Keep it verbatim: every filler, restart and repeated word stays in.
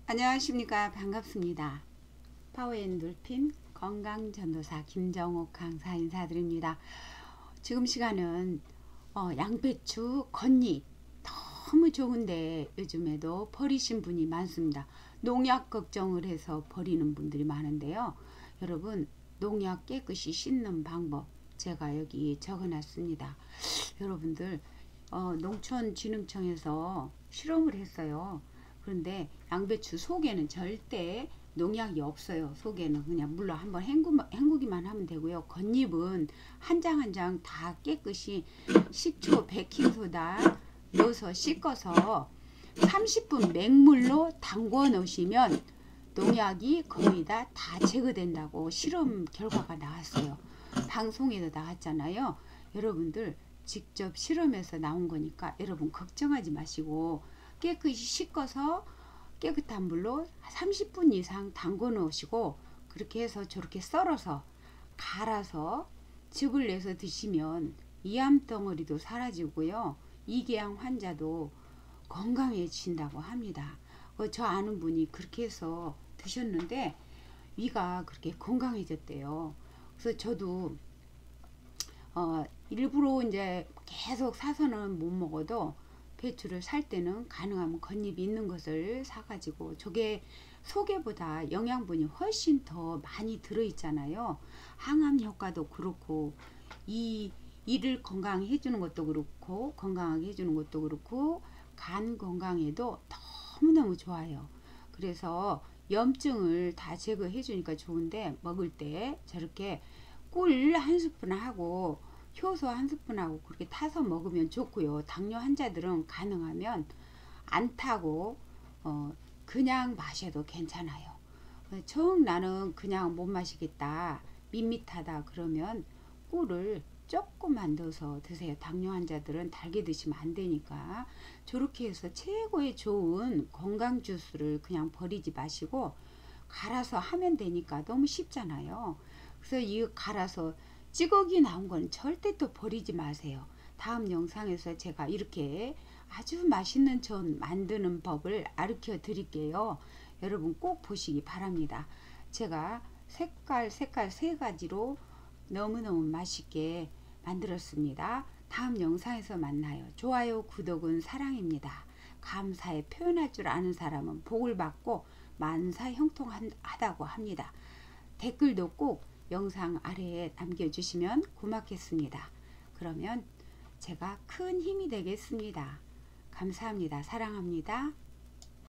안녕하십니까. 반갑습니다. 파워앤돌핀 건강전도사 김정옥 강사 인사드립니다. 지금 시간은 어, 양배추 겉잎 너무 좋은데 요즘에도 버리신 분이 많습니다. 농약 걱정을 해서 버리는 분들이 많은데요. 여러분, 농약 깨끗이 씻는 방법 제가 여기 적어놨습니다. 여러분들 어, 농촌진흥청에서 실험을 했어요. 그런데 양배추 속에는 절대 농약이 없어요. 속에는 그냥 물로 한번 헹구, 헹구기만 하면 되고요. 겉잎은 한 장 한 장 다 깨끗이 식초, 베킹소다 넣어서 씻어서 삼십 분 맹물로 담궈 놓으시면 농약이 거의 다, 다 제거된다고 실험 결과가 나왔어요. 방송에도 나왔잖아요. 여러분들 직접 실험해서 나온 거니까 여러분 걱정하지 마시고 깨끗이 씻어서 깨끗한 물로 삼십 분 이상 담궈 놓으시고 그렇게 해서 저렇게 썰어서 갈아서 즙을 내서 드시면 이암 덩어리도 사라지고요. 이계양 환자도 건강해진다고 합니다. 어, 저 아는 분이 그렇게 해서 드셨는데 위가 그렇게 건강해졌대요. 그래서 저도 어, 일부러 이제 계속 사서는 못 먹어도 배추를 살 때는 가능하면 겉잎이 있는 것을 사가지고 저게 속에보다 영양분이 훨씬 더 많이 들어있잖아요. 항암 효과도 그렇고 이 이를 건강해 주는 것도 그렇고 건강하게 해주는 것도 그렇고 간 건강에도 너무너무 좋아요. 그래서 염증을 다 제거해 주니까 좋은데 먹을 때 저렇게 꿀 한 스푼 하고 효소 한 스푼하고 그렇게 타서 먹으면 좋고요. 당뇨 환자들은 가능하면 안 타고 어 그냥 마셔도 괜찮아요. 정 나는 그냥 못 마시겠다 밋밋하다 그러면 꿀을 조금만 넣어서 드세요. 당뇨 환자들은 달게 드시면 안 되니까 저렇게 해서 최고의 좋은 건강 주스를 그냥 버리지 마시고 갈아서 하면 되니까 너무 쉽잖아요. 그래서 이 갈아서 찌꺼기 나온 건 절대 또 버리지 마세요. 다음 영상에서 제가 이렇게 아주 맛있는 전 만드는 법을 가르쳐 드릴게요. 여러분 꼭 보시기 바랍니다. 제가 색깔 색깔 세 가지로 너무너무 맛있게 만들었습니다. 다음 영상에서 만나요. 좋아요, 구독은 사랑입니다. 감사에 표현할 줄 아는 사람은 복을 받고 만사 형통하다고 합니다. 댓글도 꼭 영상 아래에 남겨주시면 고맙겠습니다. 그러면 제가 큰 힘이 되겠습니다. 감사합니다. 사랑합니다.